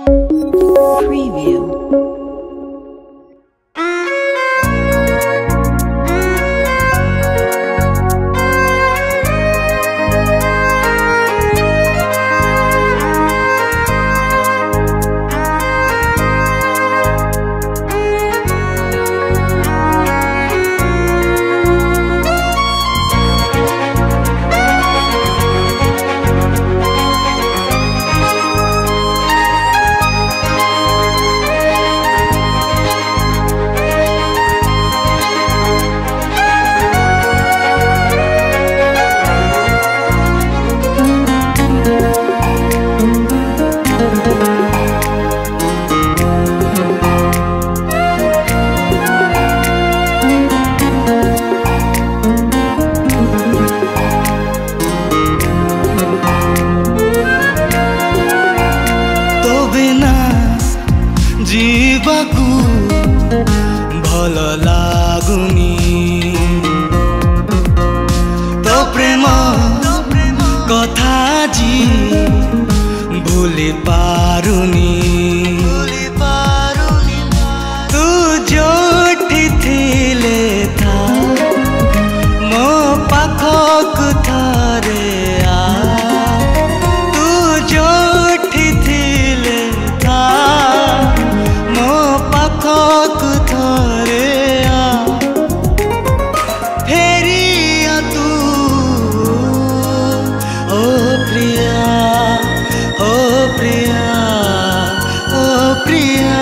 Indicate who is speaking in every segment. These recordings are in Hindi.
Speaker 1: Preview.
Speaker 2: जीवाकू भल लागुनी तो प्रेम कथा जी भूली पारुनी तू जोठी थिले था मो पाखक थारे आ तू जोठी थिले था मो पाखक थारे आ फेरिया तू ओ प्रिया ओ प्रिया ओ प्रिया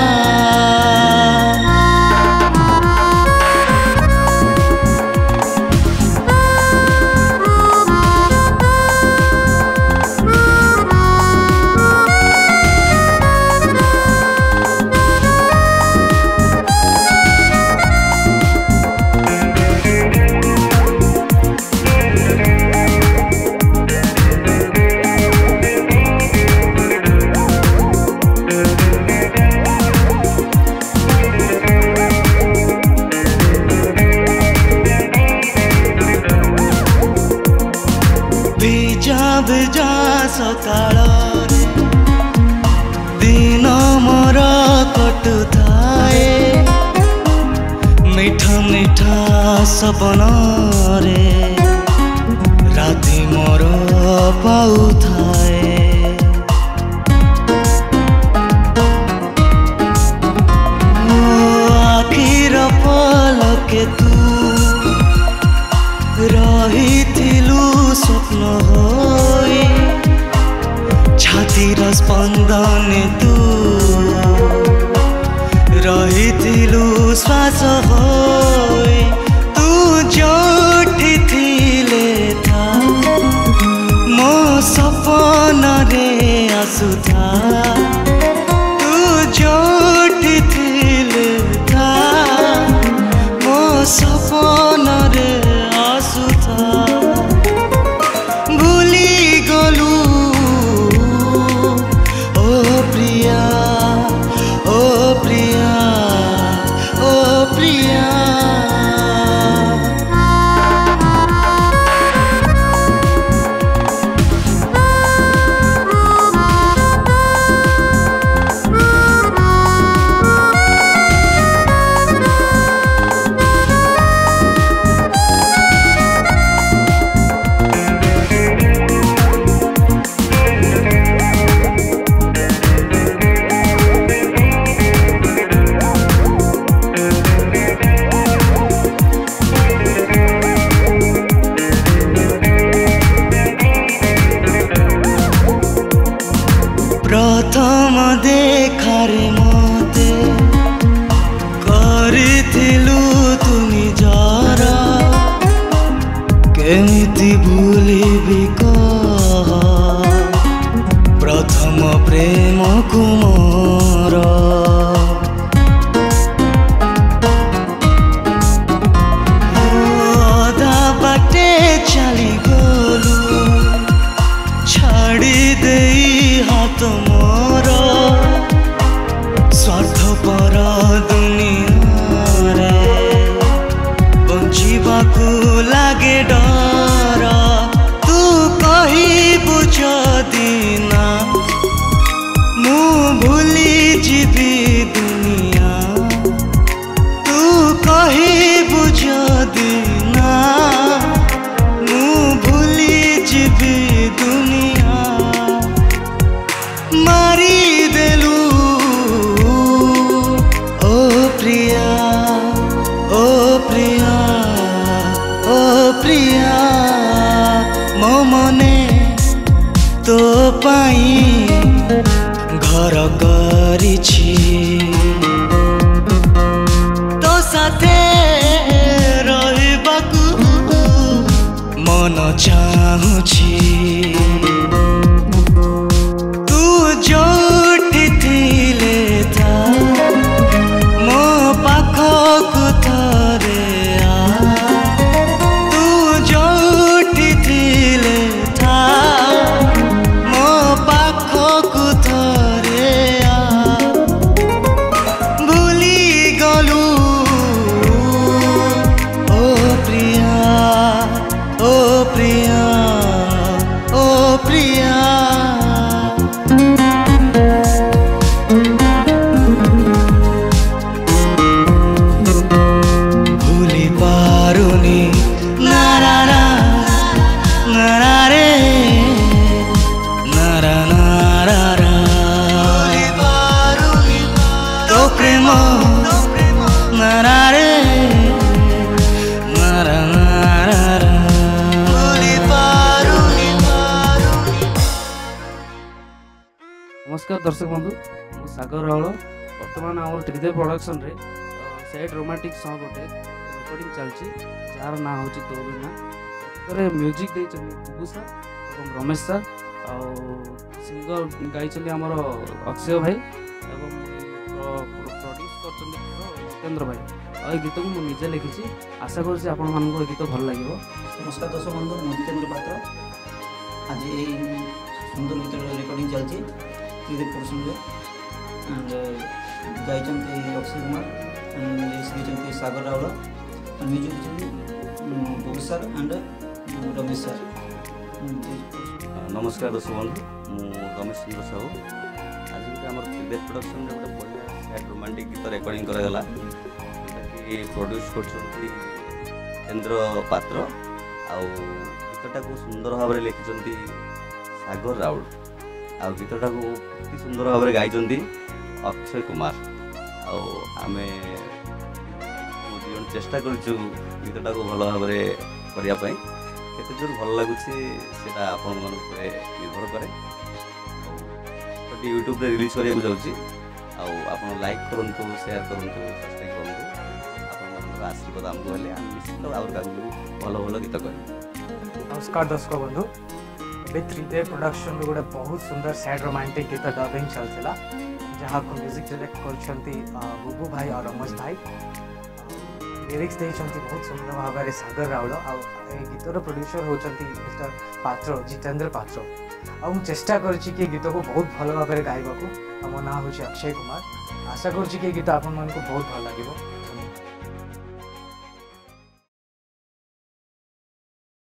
Speaker 2: भेजा सकाल दिन मोर कटु थाए मीठा मीठा सपन रे राति मोर पाऊ थाए आखिर पलके तू रहिथिलु स्वप्न होई छातीर स्पंदन तू रहिथिलु श्वास होई तू जोठी थिले था मो सपन रे आसुथा तू जोठी थिले था मो सपन रे भूली गलू ओ प्रिया ओ प्रिया ओ प्रिया प्रथम देखारे मते करिथिलु तुमी जरा केमिति भूलिबि कह प्रथम प्रेम कुमार अधा बाटे चली गलु छाड़ी देई हाथ मोर स्वार्थपर दुनिया रे बंचिबाकू लागे डर तू कहिबु जदि ना मु
Speaker 1: नमस्कार दर्शक बंधु मु सागर रावल बर्तमान आम त्रिदेव प्रोडक्शन रे सैड रोमांटिक सॉन्ग गोटे रिकॉर्डिंग चलची जार ना होची तो बिना तरे म्यूजिक दे चली बुबू सर एवं रमेश सर आ सिंगर गाई चली हमर अक्षय भाई एवं प्रोड्यूस करचंदी जितेंद्र भाई आ गीत को मु निजे लिखिची आशा करछि आपण मान को गीत भल लागिवो।
Speaker 3: नमस्कार दर्शक बंधु मु जितेंद्र पात्र आज सुंदर गीत रिकॉर्डिंग चलती त्रिदेव प्रोडक्शन एंड गायचंती Akshay Kumar and lyrics Sagar Rawal and music Babu sir and Ramesh sir.
Speaker 4: नमस्कार दर्शक बंधु मु रमेश चंद्र साहू आज गोटे आम त्रिदेव प्रोडक्शन गोटे बढ़िया सैड रोमांटिक गीत रेकर्डिंग करागला कि प्रोड्यूस कर पात्र आउ गीतटा को सुंदर भाव में लिखिं सागर राउल आ गीतटा को अति सुंदर भाव में गाई अक्षय कुमार आम दुजन चेष्टा करूँ गीतटा को भल भाव करने केते जोर भल लगुच आपण मन निर्भर कै यूट्यूब रिलीज करने जाऊँगी आप लाइक करूँ शेयर करूँ सब्सक्राइब करूँ आशीर्वाद आमको हेल्ले निश्चित भाव भल भल गीत कर।
Speaker 5: नमस्कार दर्शक बंधु त्रिदेव प्रोडक्शन गोटे बहुत सुंदर सैड रोमांटिक गीत डबिंग चलता जहाँ को म्यूजिक डायरेक्ट कर बुबू भाई और रमेश भाई लिरिक्स देते बहुत सुंदर भाव में सागर रावल आ गीतर प्रोड्यूसर होती मिस्टर पात्र जितेंद्र पात्र आ चेष्टा करुँच गीत को बहुत भल भाव में गायबा मो ना हूँ अक्षय कुमार आशा करुँच गीत आप बहुत भल लगे।